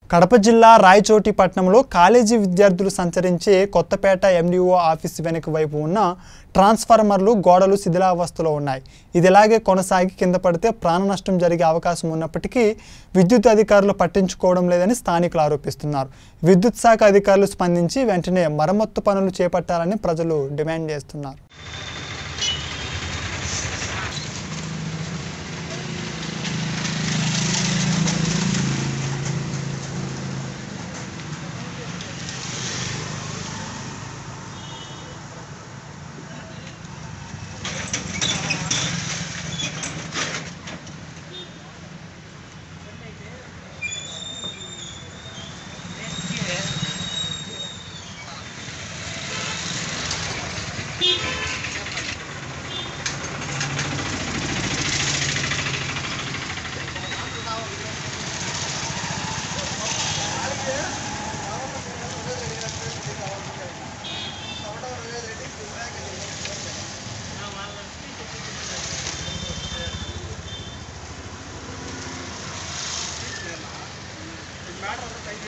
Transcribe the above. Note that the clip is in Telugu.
కడప జిల్లా రాయచోటి పట్టణంలో కాలేజీ విద్యార్థులు సంచరించే కొత్తపేట ఎండిఓ ఆఫీస్ వెనుక వైపు ఉన్న ట్రాన్స్ఫార్మర్లు గోడలు శిథిలావస్థలో ఉన్నాయి. ఇది ఇలాగే కొనసాగి కింద పడితే ప్రాణ నష్టం జరిగే అవకాశం ఉన్నప్పటికీ విద్యుత్ అధికారులు పట్టించుకోవడం లేదని స్థానికులు ఆరోపిస్తున్నారు. విద్యుత్ శాఖ అధికారులు స్పందించి వెంటనే మరమ్మత్తు పనులు చేపట్టాలని ప్రజలు డిమాండ్ చేస్తున్నారు. matter of the